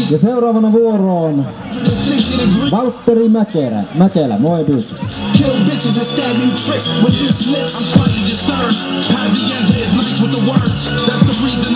Ja seuraavana vuoroon Valtteri Mäkelä, Moebius. Kill bitches and stabbing tricks with his lips. I'm trying to discern. Pazienza is nice with the words. That's the reason